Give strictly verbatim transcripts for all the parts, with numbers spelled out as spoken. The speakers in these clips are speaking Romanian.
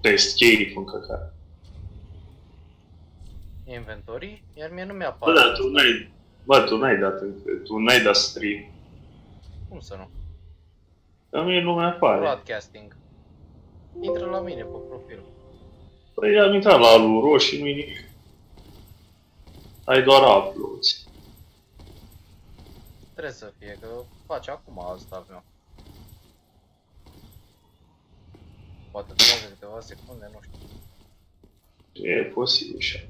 Escape în căcat. Inventory? Iar mie nu mi-apare. Bă, dar tu n-ai... Bă, tu n-ai dat încă, tu n-ai dat stream. Cum să nu? Dar mie nu mi-apare. Broadcasting. Intră la mine pe profil. Păi am intrat la alu roșii, nu-i nimic. Ai doar uploads. Trebuie să fie, că face acum asta al meu. Poate durează câteva secunde, nu știu. E posibil și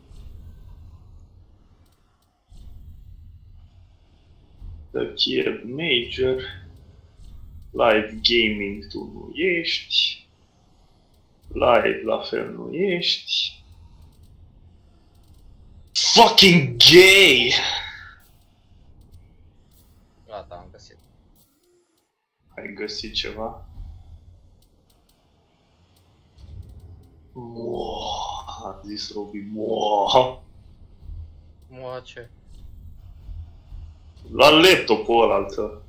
The Kiev Major. Live Gaming tu nu ești. Live la fel nu ești. Fucking gay! Gata, am găsit. Ai găsit ceva? Moaa, a zis Robi, moaa. Mua ce? La laptopul ăla altă.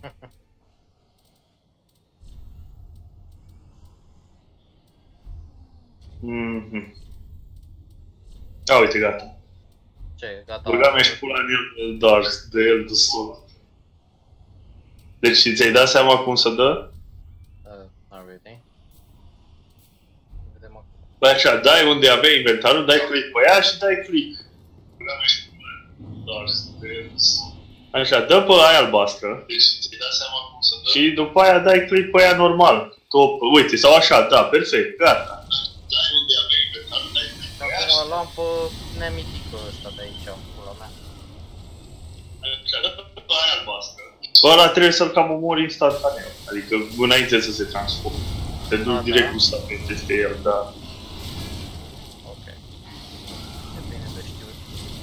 Mhm. A, uite, gata. Ce, gata? Băgam și pula în el, dar de el de sus. Deci ți-ai dat seama cum să dă? Uh, not really. Vedem acum. Bă, așa, dai unde avea inventarul, dai click pe ea și dai click. Băgam și pula în el, dar de el de sus. Așa, dă pe aia albastră. Deci ți-ai dat seama cum să dă? Și după aia dai click pe ea normal. Top, uite, sau așa, da, perfect, gata. Dai unde avea inventarul, dai click pe ea. Acum lampă nemitică ăsta de aici, pula mea. Așa, dă pe aia albastră. Ăla trebuie să-l cam omori instantaneu, adică înainte să se transforme. Te duci A, direct da? cu stafet peste el, da. Ok. E bine de știut.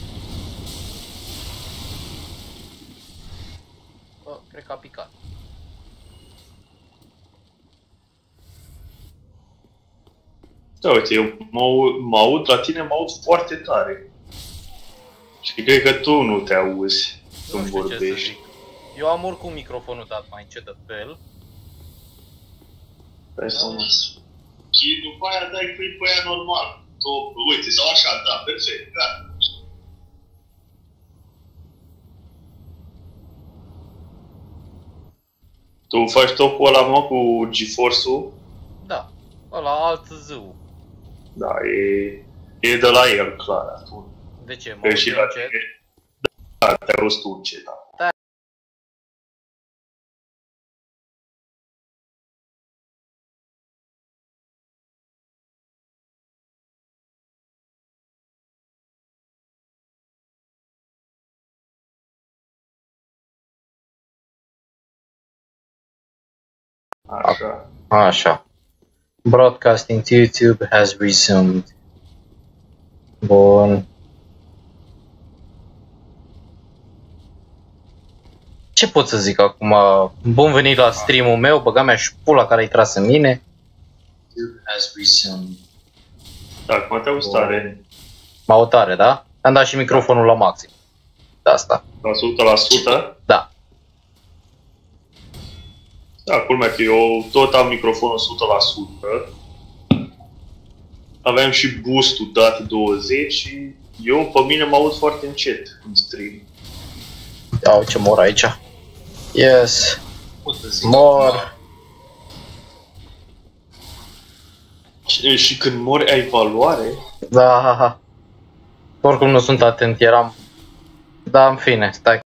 Bă, cred că a picat. Da, uite, eu mă, au- mă aud, la tine mă aud foarte tare. Și cred că tu nu te auzi Nu când știu ce să vorbești. zic. Eu am oricum microfonul dat mai încet de pe el. Stai să mă... Și după aia dai click pe ea normal. Top, uite, sau așa, da, perfect, gata. Tu faci topul ăla, mă, cu GeForce-ul? Da. Ăla alt zâu. Da, e, e de la el, clar, atunci. De ce? Mă Că și la încet? tine, da, te-ai auzit tu încet, da. Așa. Așa. Broadcasting to YouTube has resumed. Bun. Ce pot să zic acum? Bun venit la stream-ul meu, băga mea și pula care ai tras în mine. YouTube has resumed. Da, acum te auzi tare. Mă aud tare, da? Am dat și microfonul la maxim. De asta. La o sută la sută? Da. Da, culmea că eu tot am microfonul o sută la sută. Aveam și boost-ul dat douăzeci și eu pe mine mă aud foarte încet în stream. Ia ce mor aici. Yes. Mor. Și, și când mori ai valoare? Da, ha, ha. Oricum nu sunt atent, eram... Da, în fine, stai.